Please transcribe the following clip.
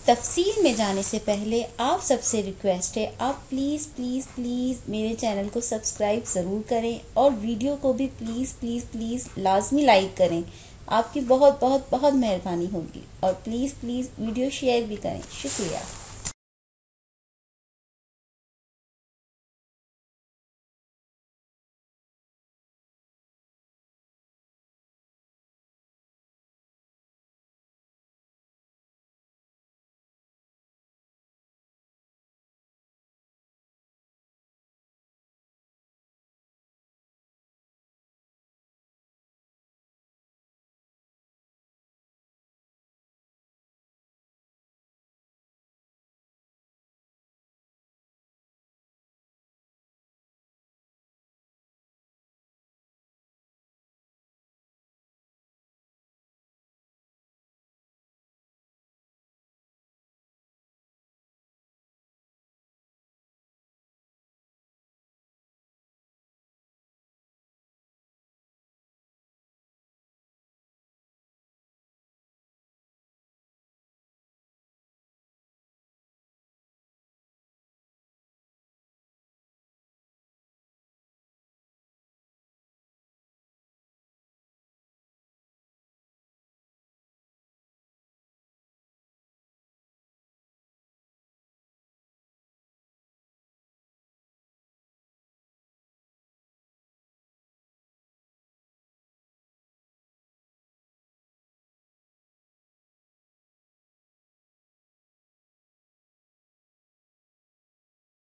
तफसील में जाने से पहले आप सबसे रिक्वेस्ट है, आप प्लीज़ प्लीज़ प्लीज़ मेरे चैनल को सब्सक्राइब ज़रूर करें और वीडियो को भी प्लीज़ प्लीज़ प्लीज़ लाजमी लाइक करें। आपकी बहुत बहुत बहुत मेहरबानी होगी। और प्लीज़ प्लीज़ वीडियो शेयर भी करें। शुक्रिया।